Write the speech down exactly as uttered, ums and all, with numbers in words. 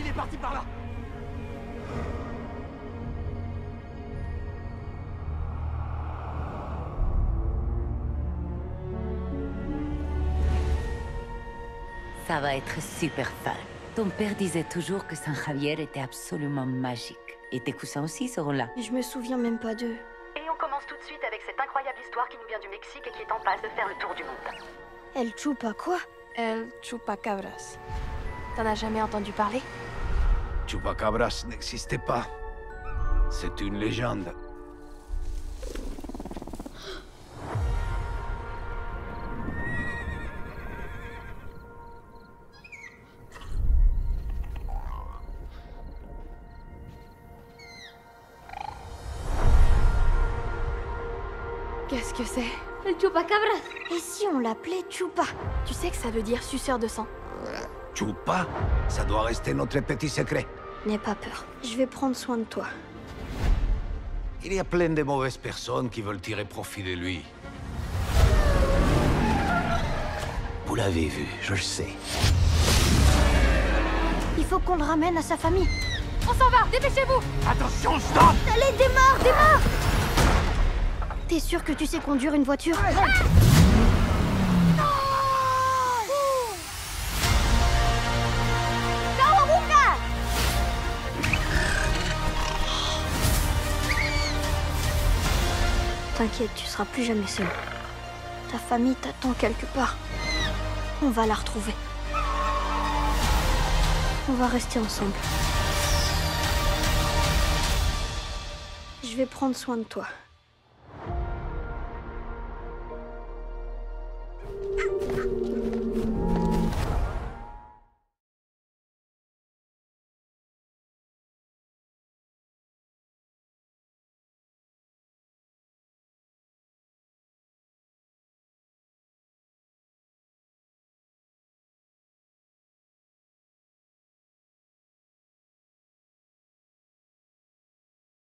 est parti par là. Ça va être super fun. Ton père disait toujours que San Javier était absolument magique. Et tes cousins aussi seront là. Mais je me souviens même pas d'eux. Et on commence tout de suite avec cette incroyable histoire qui nous vient du Mexique et qui est en passe de faire le tour du monde. El Chupa quoi? El Chupacabras. T'en as jamais entendu parler? Chupacabras n'existait pas. C'est une légende. Qu'est-ce que c'est? El Chupacabras. Et si on l'appelait Chupa? Tu sais que ça veut dire suceur de sang. Chupa, ça doit rester notre petit secret. N'aie pas peur. Je vais prendre soin de toi. Il y a plein de mauvaises personnes qui veulent tirer profit de lui. Vous l'avez vu, je le sais. Il faut qu'on le ramène à sa famille. On s'en va, dépêchez-vous! Attention, stop! Allez, démarre, démarre! T'es sûr que tu sais conduire une voiture? T'inquiète, tu seras plus jamais seul. Ta famille t'attend quelque part. On va la retrouver. On va rester ensemble. Je vais prendre soin de toi.